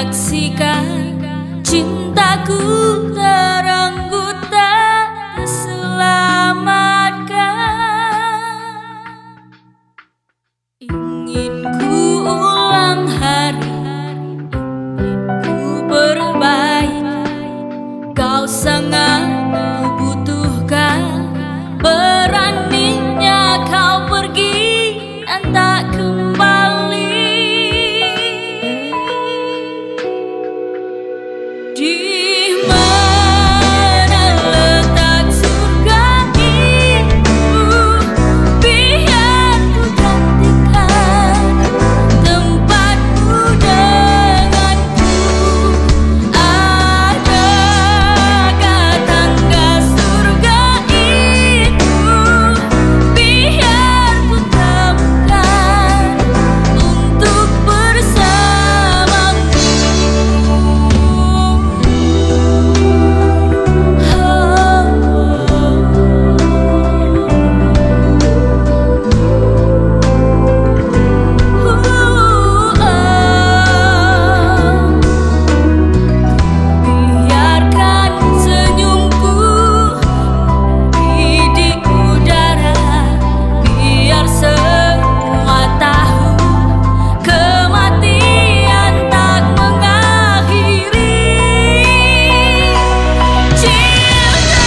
menyaksikan cintaku terenggut tak terselamatkan. Ingin ku ulang hari, ingin ku perbaiki. Kau sangat ku butuhkan, beraninya kau pergi dan tak kembali. Di mana letak surga itu, biar ku gantikan tempatmu denganku. Adakah tangga surga itu, biar ku temukan untuk bersamamu. Biarkan senyumku di udara, biar semua tahu kematian tak mengakhiri cinta.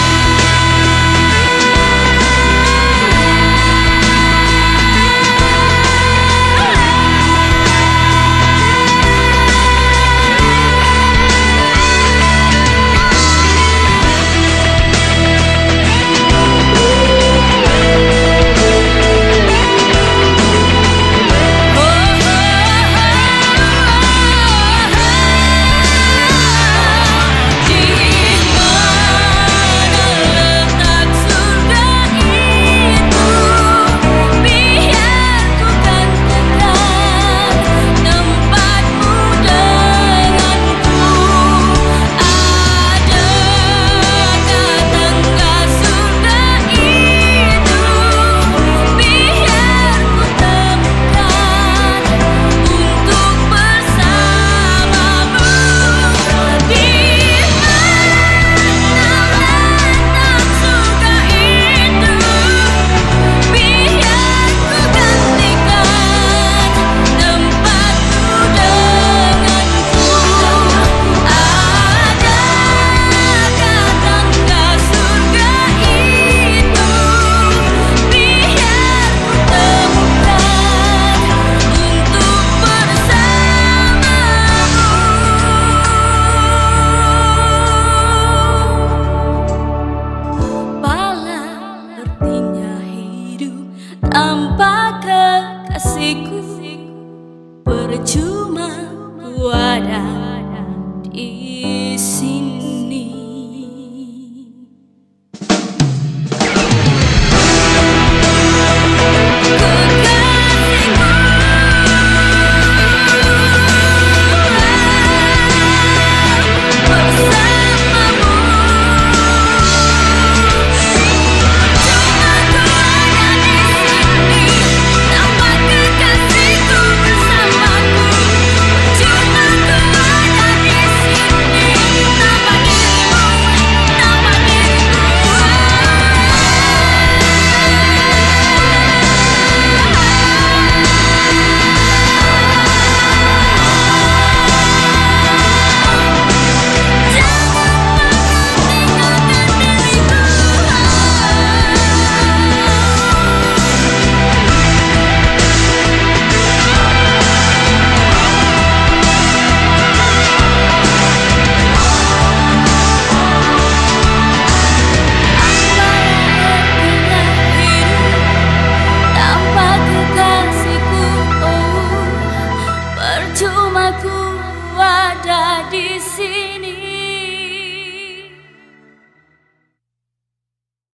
Tanpa kekasihku, percuma ku ada di sini. Cuma ku ada di